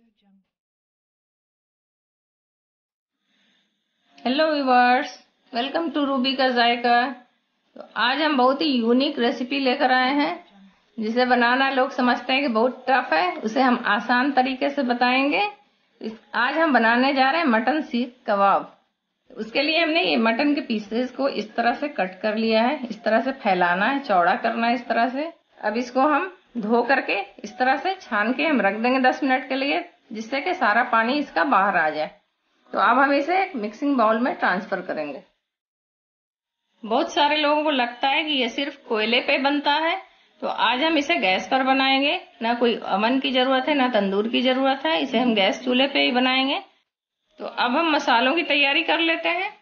Hello viewers, welcome to Ruby का जायका। तो आज हम बहुत ही यूनिक रेसिपी लेकर आए हैं जिसे बनाना लोग समझते हैं कि बहुत टफ है, उसे हम आसान तरीके से बताएंगे। आज हम बनाने जा रहे हैं मटन सीख कबाब। उसके लिए हमने ये मटन के पीसेस को इस तरह से कट कर लिया है। इस तरह से फैलाना है, चौड़ा करना है इस तरह से। अब इसको हम धो करके इस तरह से छान के हम रख देंगे 10 मिनट के लिए, जिससे कि सारा पानी इसका बाहर आ जाए। तो अब हम इसे एक मिक्सिंग बाउल में ट्रांसफर करेंगे। बहुत सारे लोगों को लगता है कि ये सिर्फ कोयले पे बनता है, तो आज हम इसे गैस पर बनाएंगे। ना कोई अवन की जरूरत है, ना तंदूर की जरूरत है, इसे हम गैस चूल्हे पे ही बनाएंगे। तो अब हम मसालों की तैयारी कर लेते हैं।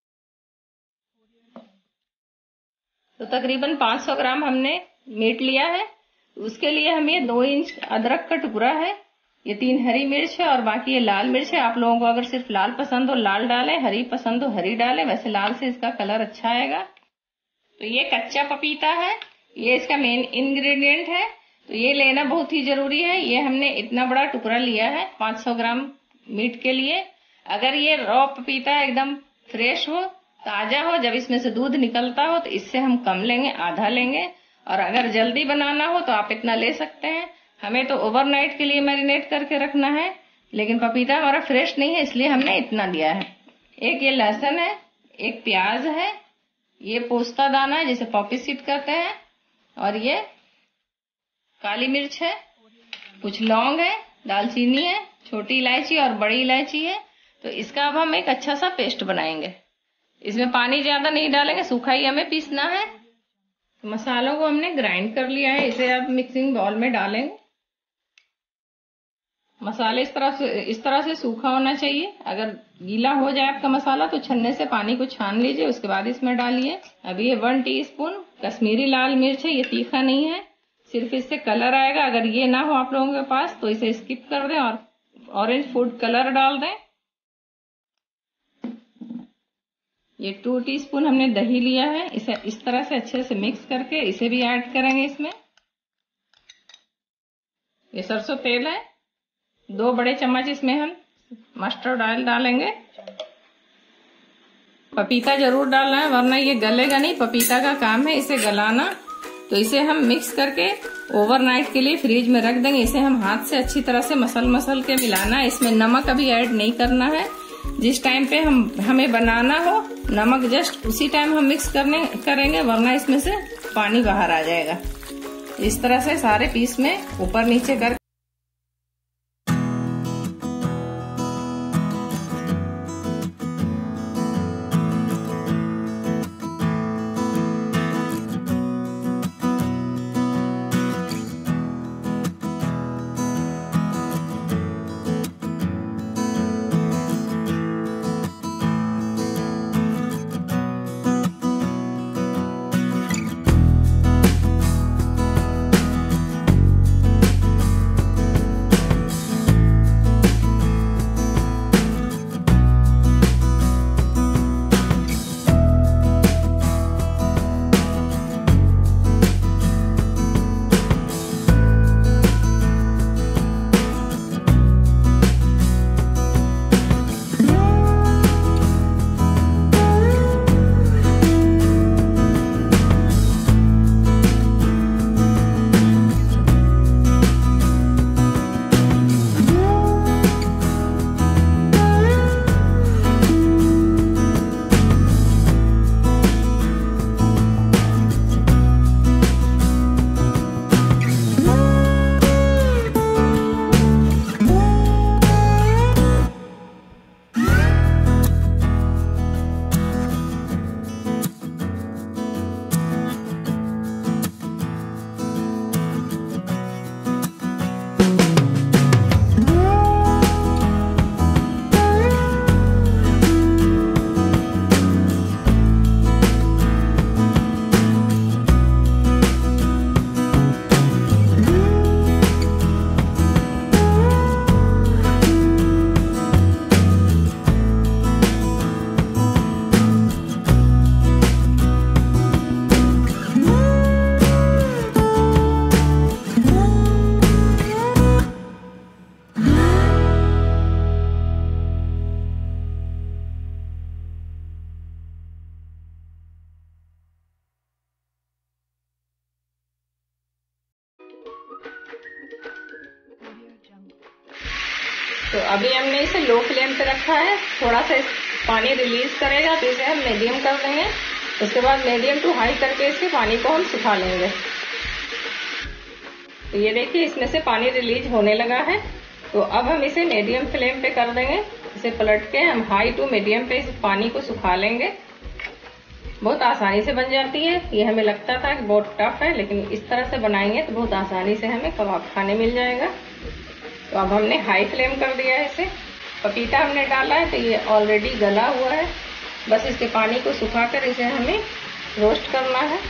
तो तकरीबन 500 ग्राम हमने मीट लिया है। उसके लिए हम ये 2 इंच अदरक का टुकड़ा है, ये 3 हरी मिर्च है और बाकी ये लाल मिर्च है। आप लोगों को अगर सिर्फ लाल पसंद हो लाल डालें, हरी पसंद हो हरी डालें, वैसे लाल से इसका कलर अच्छा आएगा। तो ये कच्चा पपीता है, ये इसका मेन इंग्रेडिएंट है, तो ये लेना बहुत ही जरूरी है। ये हमने इतना बड़ा टुकड़ा लिया है 500 ग्राम मीट के लिए। अगर ये रॉ पपीता एकदम फ्रेश हो, ताजा हो, जब इसमें से दूध निकलता हो, तो इससे हम कम लेंगे, आधा लेंगे। और अगर जल्दी बनाना हो तो आप इतना ले सकते हैं। हमें तो ओवरनाइट के लिए मैरिनेट करके रखना है, लेकिन पपीता हमारा फ्रेश नहीं है, इसलिए हमने इतना लिया है। एक ये लहसुन है, एक प्याज है, ये पोस्ता दाना है जिसे पॉपी सीड कहते हैं, और ये काली मिर्च है, कुछ लौंग है, दालचीनी है, छोटी इलायची और बड़ी इलायची है। तो इसका अब हम एक अच्छा सा पेस्ट बनाएंगे। इसमें पानी ज्यादा नहीं डालेंगे, सूखा ही हमें पीसना है। तो मसालों को हमने ग्राइंड कर लिया है, इसे अब मिक्सिंग बाउल में डालेंगे। मसाले इस तरह से सूखा होना चाहिए। अगर गीला हो जाए आपका मसाला तो छन्ने से पानी को छान लीजिए, उसके बाद इसमें डालिए। अब ये 1 टीस्पून कश्मीरी लाल मिर्च है, ये तीखा नहीं है, सिर्फ इससे कलर आएगा। अगर ये ना हो आप लोगों के पास तो इसे स्किप कर दें और ऑरेंज फूड कलर डाल दें। ये 2 टीस्पून हमने दही लिया है, इसे इस तरह से अच्छे से मिक्स करके इसे भी ऐड करेंगे इसमें। ये सरसों तेल है, 2 बड़े चम्मच इसमें हम मस्टर्ड ऑयल डालेंगे। पपीता जरूर डालना है, वरना ये गलेगा नहीं। पपीता का काम है इसे गलाना। तो इसे हम मिक्स करके ओवरनाइट के लिए फ्रिज में रख देंगे। इसे हम हाथ से अच्छी तरह से मसल के मिलाना है। इसमें नमक अभी ऐड नहीं करना है। जिस टाइम पे हमें बनाना हो नमक जस्ट उसी टाइम हम मिक्स करेंगे, वरना इसमें से पानी बाहर आ जाएगा। इस तरह से सारे पीस में ऊपर नीचे कर तो अभी हमने इसे लो फ्लेम पे रखा है, थोड़ा सा पानी रिलीज करेगा तो इसे हम मीडियम कर देंगे। उसके बाद मीडियम टू हाई करके इसके पानी को हम सुखा लेंगे। तो ये देखिए इसमें से पानी रिलीज होने लगा है। तो अब हम इसे मीडियम फ्लेम पे कर देंगे। इसे पलट के हम हाई टू मीडियम पे इस पानी को सुखा लेंगे। बहुत आसानी से बन जाती है। ये हमें लगता था कि बहुत टफ है, लेकिन इस तरह से बनाएंगे तो बहुत आसानी से हमें कबाब खाने मिल जाएगा। तो अब हमने हाई फ्लेम कर दिया है इसे। पपीता हमने डाला है तो ये ऑलरेडी गला हुआ है, बस इसके पानी को सुखाकर इसे हमें रोस्ट करना है।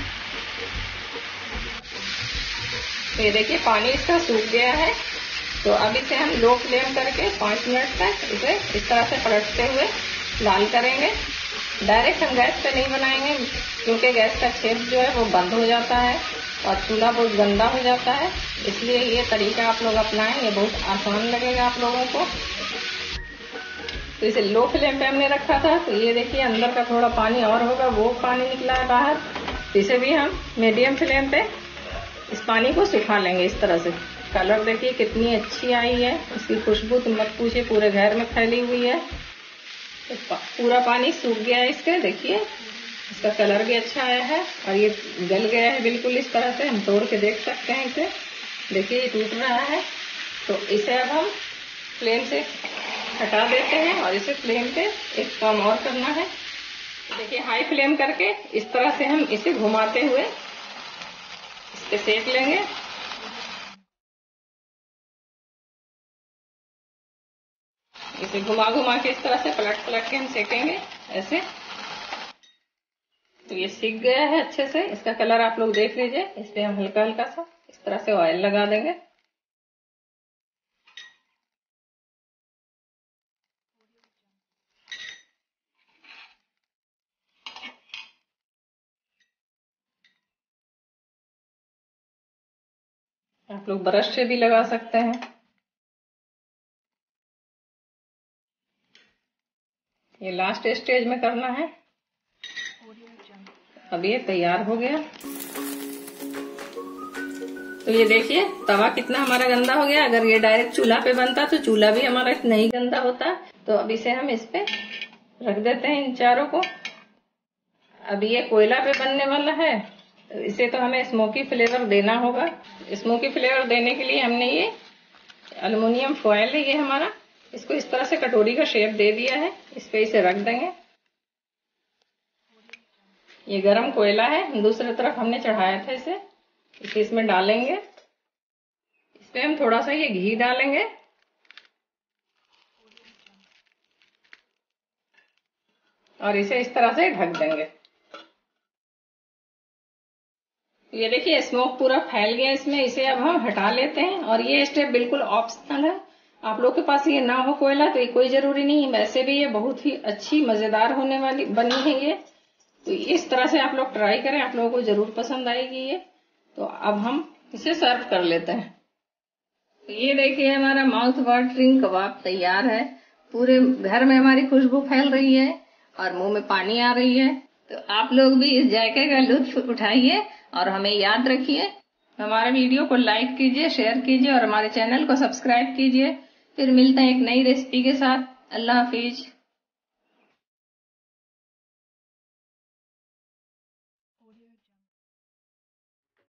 तो ये देखिए पानी इसका सूख गया है। तो अब इसे हम लो फ्लेम करके 5 मिनट तक इसे इस तरह से पलटते हुए लाल करेंगे। डायरेक्ट हम गैस पे नहीं बनाएंगे, क्योंकि गैस का छेद जो है वो बंद हो जाता है और चूल्हा बहुत गंदा हो जाता है। इसलिए ये तरीका आप लोग अपनाएं, ये बहुत आसान लगेगा आप लोगों को। तो इसे लो फ्लेम पे हमने रखा था। तो ये देखिए अंदर का थोड़ा पानी और होगा, वो पानी निकला है बाहर। तो इसे भी हम मीडियम फ्लेम पे इस पानी को सुखा लेंगे इस तरह से। कलर देखिए कितनी अच्छी आई है, इसकी खुशबू तो मत पूछिए, पूरे घर में फैली हुई है। तो पूरा पानी सूख गया है इसके, देखिए इसका कलर भी अच्छा आया है और ये गल गया है बिल्कुल इस तरह से। हम तोड़ के देख सकते हैं इसे, देखिए ये टूट रहा है। तो इसे अब हम फ्लेम से हटा देते हैं और इसे फ्लेम पे एक काम और करना है। देखिए हाई फ्लेम करके इस तरह से हम इसे घुमाते हुए इस पे सेक लेंगे। इसे घुमा घुमा के इस तरह से पलट पलट के हम सेकेंगे ऐसे। तो ये सीख गया है अच्छे से। इसका कलर आप लोग देख लीजिए। इस पे हम हल्का हल्का सा इस तरह से ऑयल लगा देंगे। आप लोग ब्रश से भी लगा सकते हैं। ये लास्ट स्टेज में करना है। अब ये तैयार हो गया। तो ये देखिए तवा कितना हमारा गंदा हो गया। अगर ये डायरेक्ट चूल्हा पे बनता तो चूल्हा भी हमारा इतना ही गंदा होता। तो अब इसे हम इस पे रख देते हैं इन चारों को। अब ये कोयला पे बनने वाला है, तो इसे तो हमें स्मोकी फ्लेवर देना होगा। स्मोकी फ्लेवर देने के लिए हमने ये एल्युमिनियम फॉयल है ये हमारा, इसको इस तरह से कटोरी का शेप दे दिया है। इस पे इसे रख देंगे। ये गरम कोयला है, दूसरी तरफ हमने चढ़ाया था इसे इसमें डालेंगे। इस पे हम थोड़ा सा ये घी डालेंगे और इसे इस तरह से ढक देंगे। ये देखिए स्मोक पूरा फैल गया इसमें। इसे अब हम हटा लेते हैं और ये स्टेप बिल्कुल ऑप्शनल है। आप लोग के पास ये ना हो कोयला तो ये कोई जरूरी नहीं है। वैसे भी ये बहुत ही अच्छी मजेदार होने वाली बनी है ये। तो इस तरह से आप लोग ट्राई करें, आप लोगों को जरूर पसंद आएगी ये। तो अब हम इसे सर्व कर लेते हैं। तो ये देखिए हमारा माउथ वाटरिंग कबाब तैयार है। पूरे घर में हमारी खुशबू फैल रही है और मुंह में पानी आ रही है। तो आप लोग भी इस जायके का लुत्फ उठाइए और हमें याद रखिए। हमारे वीडियो को लाइक कीजिए, शेयर कीजिए और हमारे चैनल को सब्सक्राइब कीजिए। फिर मिलते हैं एक नई रेसिपी के साथ। अल्लाह हाफिज।